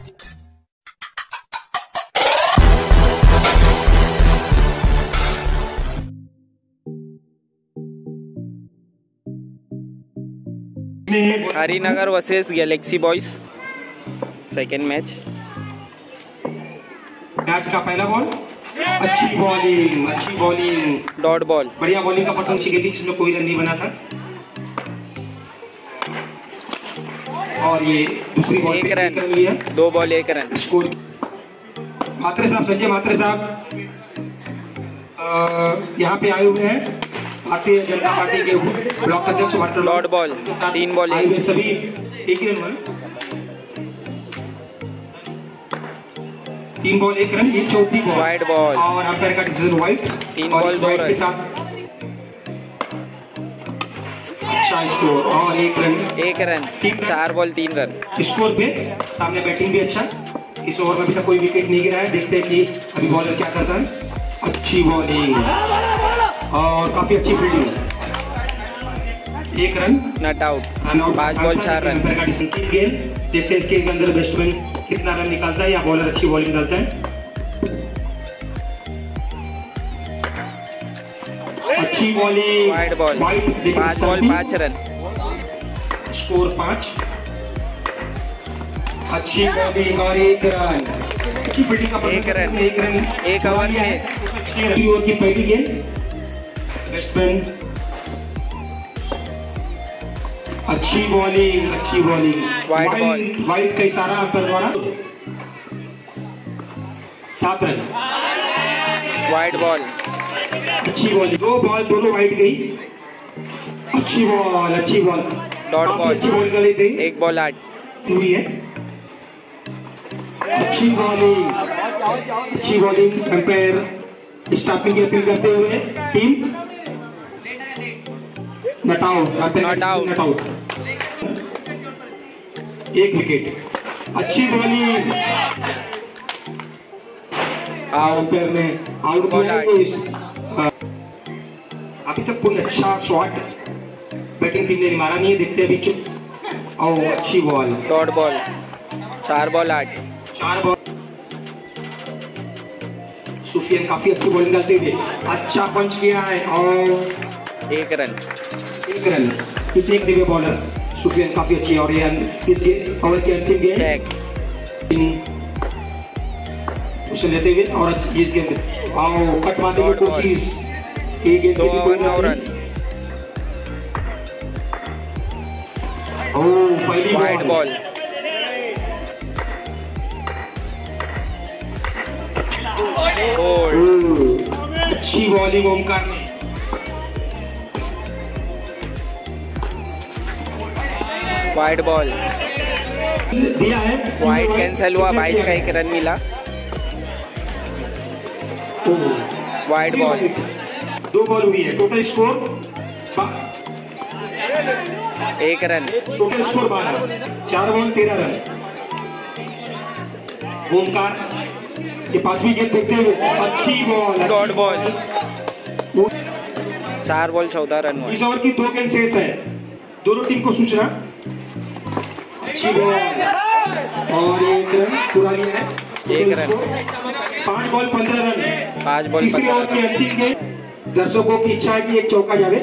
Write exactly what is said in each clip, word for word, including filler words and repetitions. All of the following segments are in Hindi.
Harinagar versus Galaxy Boys, second match. Match का पहला बॉल, अच्छी बॉलिंग, अच्छी बॉलिंग, डॉट बॉल, बढ़िया बॉलिंग का पतन शिकेती, जिसमें कोई रन नहीं बना था। और ये दूसरी बॉल एक रन, कर लिया, दो बॉल एक रन। स्कोर मात्रे साहब, संजय मात्रे साहब यहाँ पे आए हुए हैं, भारतीय जनता पार्टी के ब्लॉक अध्यक्ष। डॉट बॉल, तीन बॉल आए हुए सभी एक ही रन बना, तीन बॉल एक रन, ये चौथी बॉल, वाइड बॉल और अंपायर का डिसीजन वाइड, तीन बॉल दो रन। अच्छा स्कोर और एक रन, एक रन, चार बॉल तीन रन। स्कोर पे सामने बैटिंग भी अच्छा, इस ओवर में अभी तक कोई विकेट नहीं गिरा है। देखते हैं कि अभी बॉलर क्या करता है। अच्छी बॉलिंग और काफी अच्छी फील्डिंग, एक रन, नॉट आउट, पांच बॉल चार रन। गेंद देखते हैं इसके अंदर बैट्समैन कितना रन निकालता है या बॉलर अच्छी बॉलिंग डालता है। अच्छी बॉलिंग, वाइड बॉल, पांच बॉल पांच रन, स्कोर पांच। अच्छी बॉलिंग और एक रन, अच्छी फील्डिंग का एक रन, एक रन, एक ओवर में ओवर की पहली गेंद, बैट्समैन अच्छी बॉलिंग, अच्छी बॉलिंग, वाइड बॉल, वाइड का इशारा अंपायर द्वारा, सात रन। वाइड बॉल, अच्छी बॉलिंग, दो बॉल दोनों वाइड गई, अच्छी बॉल, अच्छी बॉल, डॉट बॉल, अच्छी बॉल गई थी, एक बॉल आठ हुई है। अच्छी बॉलिंग, अच्छी बॉलिंग, अंपायर स्टॉपिंग की अपील करते हुए team not out, not out, not out, एक विकेट। अच्छी बॉलिंग, अंपायर ने आउट बॉल किया। अभी तक कोई अच्छा शॉट बैटिंग टीम ने मारा नहीं है, देखते हैं अभी चुप। और अच्छी बॉल, डॉट बॉल, चार बॉल आठ, चार बॉल। सुफियान काफी अच्छी बॉलिंग डालते हुए अच्छा पंच किया है और एक रन, एक रन, इस एक दिव्य बॉलर सुफियान काफी अच्छी है। और ये इस ओवर की अंतिम गेंद उसे लेते हुए और इस गेंद आओ कट मारने की कोशिश, एक गेंद दो ओवर नौ रन, ओह पहली वाइड बॉल, अच्छी बॉलिंग ओमकार ने, वाइड बॉल दिया है, वाइड कैंसिल हुआ, बाईस का एक रन मिला। वाइड बॉल, दो बॉल हुई है, टोटल स्कोर एक रन, टोटल स्कोर बारह, चार बॉल तेरह रन। ओमकार ये पांचवी गेंद देखते हुए अच्छी बॉल, डॉट बॉल, चार बॉल चौदह रन हुआ। इस ओवर की दो गेंद शेष है, दोनों टीम को सूचना। अच्छी बॉल और एक रन पूरा लिया है, एक रन, पांच बॉल पंद्रह रन, पांच बॉल तीसरी ओवर की अंतिम गेंद, दर्शकों की इच्छा है कि एक चौका जावे।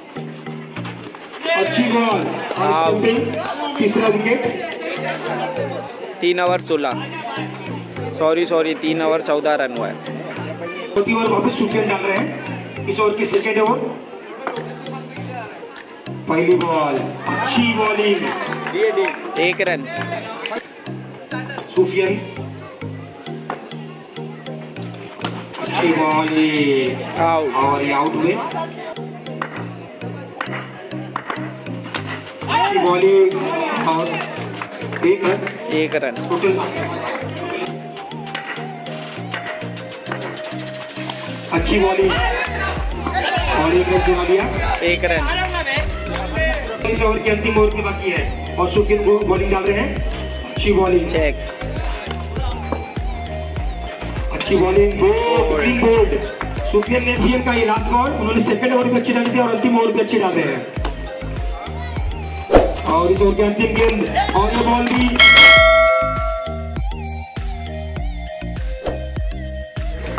अच्छी बॉल, तीसरा विकेट, तीन ओवर सोलह, सॉरी सॉरी तीन ओवर चौदह रन हुआ है। चौथी ओवर वापस सुफियान डाल रहे हैं, इस ओवर की सेकेंड ओवर, पहली बॉल, अच्छी बॉलिंग, एक रन, सुफियान अच्छी बॉलिंग, आउट, और ये आउट हुए। अच्छी बॉलिंग और एक रन, एक रन, टोटल अच्छी बॉलिंग और एक रन चुना दिया, एक रन। इस ओवर की अंतिम ओवर की बाकी है और सुफियान बॉलिंग डाल रहे हैं, अच्छी बॉलिंग, चेक, अच्छी बॉलिंग, ग्रीन बोल्ड। सुफियान ने जीएम का ये लास्ट बॉल, उन्होंने सेकंड ओवर भी अच्छी डाली थी और अंतिम ओवर भी अच्छी डाल रहे हैं। और इस ओवर की अंतिम गेंद और ये बॉल भी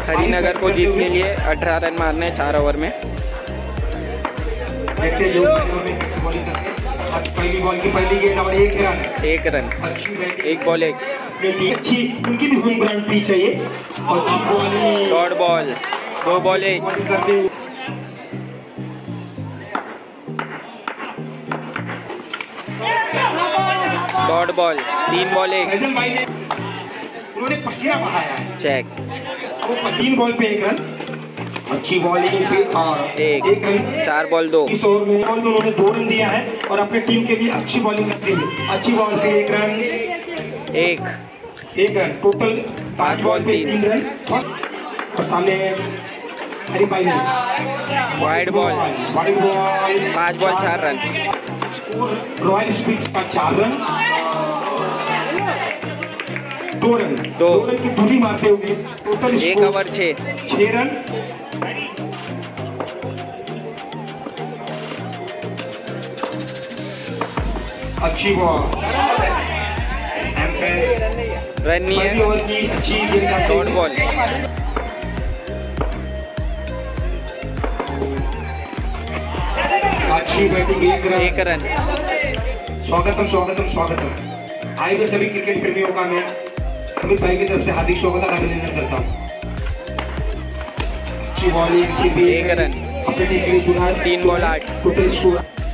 हरिनगर को जीत के लिए अठारह रन मारने हैं चार ओवर में। देखते हैं जो में कैसे बॉलिंग करते हैं। पहली बॉल की पहली गेंद और एक रन। एक रन, एक बॉल एक। अच्छी उनकी भी होम ग्राउंड पिच है ये। अच्छी बॉलिंग, डॉट बॉल, दो बॉल एक। डॉट बॉल, तीन बॉल एक। फैजल भाई ने उन्होंने पसीना बहाया है। चेक, वो तीन बॉल पे एक रन। अच्छी बॉलिंग पे और एक, एक रन। चार बॉल दो। इस ओवर में उन्होंने दो रन दिया है और अपने टीम के लिए अच्छी बॉलिंग करते हुए अच्छी बॉल पे एक रन, एक एक रन। टोटल पांच बॉल पे तीन रन। और सामने हरी भाई ने वाइड बॉल, वाइड बॉल, पांच बॉल चार रन। रॉयल स्पीड्स का चार रन, दो रन, दो रन की दूरी मारते हुए टोटल एक ओवर छः छह रन। अच्छी बॉल, रन नहीं है। ओवर की अच्छी गेंद। डॉट बॉल, अच्छी बैटिंग, एक रन, एक रन। स्वागतम स्वागतम स्वागतम। आए हुए सभी क्रिकेट प्रेमियों का मैं अमित भाई की तरफ से हार्दिक स्वागत और अभिनंदन करता हूँ। अच्छी बॉलिंग की भी एक रन, अपने टीम के लिए चुना। तीन बॉल आठ। टोटल स्कोर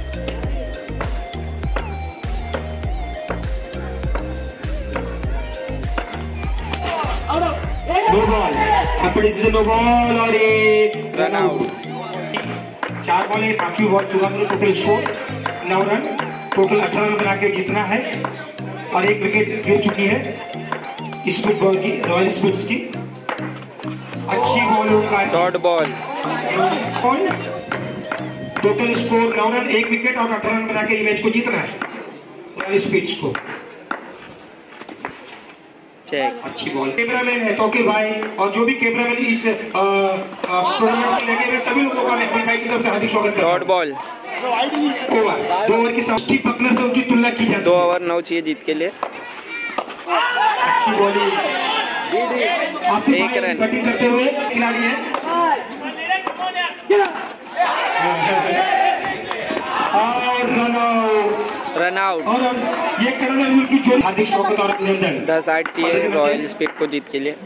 दो बॉल, अपने से दो बॉल और एक रन आउट। चार बॉल एक बाकी बॉल चुना। टोटल स्कोर नौ रन। टोटल अठारह रन बना के जीतना है और एक विकेट गिर चुकी है स्पीड बॉल की, रॉयल स्पीड्स की। अच्छी बॉल का डॉट बॉल, टोटल स्कोर नौ रन, एक विकेट और अठारह रन बना के मैच को जीतना है रॉयल स्पीड्स को। चेक। अच्छी बॉल। कैमरामैन है तौकीर भाई और जो भी कैमरामैन इस टूर्नामेंट में लगे हुए सभी लोगों का मैं अपने भाई की तरफ से हार्दिक स्वागत करता हूं। डॉट बॉल, ओवर, दो ओवर की स्टीव बकलर से उनकी तुलना की जाती है। दो ओवर नौ चाहिए जीत के लिए। अच्छी बॉलिंग, एक रन। बैटिंग करते हुए खिलाड़ी है और रन आउट, रन आउट। और ये करण अर्जुन की जोड़ी। हार्दिक स्वागत और अभिनंदन। दस आठ चाहिए रॉयल स्पीड को जीत के लिए।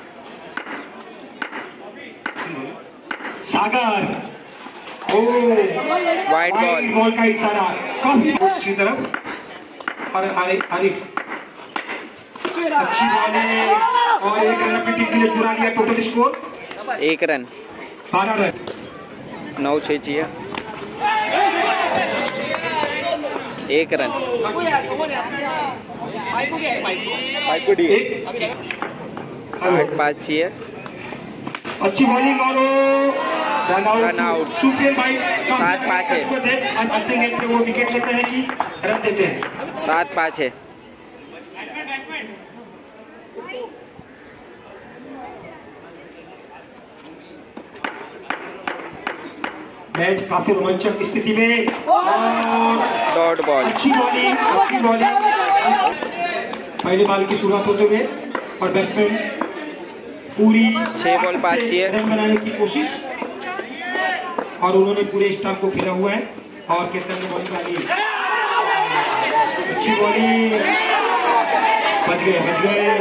Sagar, oh wide ball, ball का इशारा काफी अच्छी तरफ और आरिफ आरिफ अच्छी बॉल है और एक रन अपनी टीम के लिए चुरा लिया। टोटल स्कोर एक रन, बारह रन। नौ छः चाहिए। एक रन, आठ पाँच चाहिए। अच्छी बॉलिंग और run out. Run out. Sufiyan भाई सात पाँच है। अंतिम गेंद पे वो विकेट लेते हैं कि रन देते हैं। सात पाँच है। मैच काफी रोमांचक स्थिति में और डॉट बॉल, अच्छी बॉलिंग, अच्छी बॉलिंग। पहली बॉल की शुरुआत होते हुए और बैट्समैन पूरी छह बॉल पाँच चाहिए। रन बनाने की कोशिश और उन्होंने पूरे स्टाफ को खेला हुआ है और कैप्टन ने बॉलिंग डाली। अच्छी बॉलिंग, बच गए बच गए।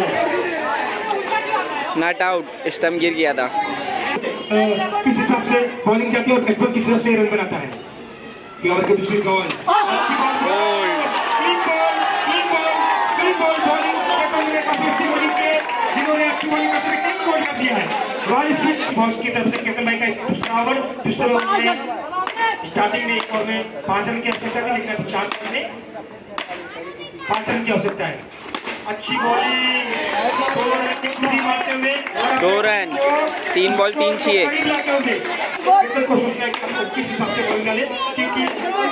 नॉट आउट, स्टंप गिर गया था। किस हिसाब से बॉलिंग जाती है और बैट्समैन किस हिसाब से रन बनाता है। ओवर के दूसरी बॉल, अच्छी बॉल, तीन बॉल, तीन बॉल, तीन बॉल बॉलिंग कैप्टन ने काफी अच्छी बॉलिंग की, जिन्होंने अच्छी बॉलिंग करते हुए तीन बॉल कर दिया है। रॉयल स्पीड बॉस की तरफ से कैप्टन भाई का दूसरा ओवर। दूसरे ओवर में स्टार्टिंग में एक ओवर में पांच रन की आवश्यकता थी, लेकिन अभी चार ओवर में पांच रन की आवश्यकता है। अच्छी बॉलिंग, दो रन की पूरी मारते हुए दो रन, तीन बॉल तीन चाहिए। को सोचना है कि हमको किस हिसाब से बॉलिंग डाले, क्योंकि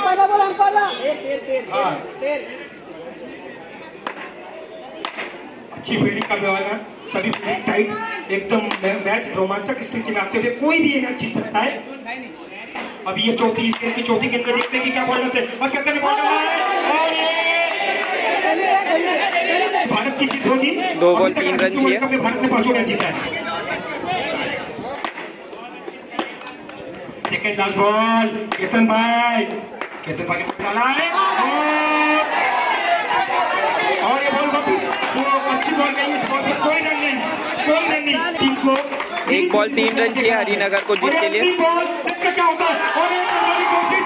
अच्छी फील्डिंग का व्यवहार है। सभी फील्डिंग टाइट, एकदम मैच रोमांचक स्थिति में आते हुए कोई भी ये मैच जीत सकता है। अभी ये चौथी इस गेंद की चौथी गेंद में देखते हैं कि क्या बॉल होते हैं और कैप्टन ने बॉल डाला है और भारत की जीत होगी। दो बॉल तीन रन चाहिए। भारत ने पांचों मैच जीता है। सेकंड लास्ट बॉल केतन भाई, केतन भाई ने डाला है और ये बॉल वापस, वो अच्छी बॉल गई, इस बॉल पर कोई रन नहीं, कोई रन नहीं। टीम को एक बॉल तीन रन चाहिए हरिनगर को जीत के लिए। बॉल क्या होता है और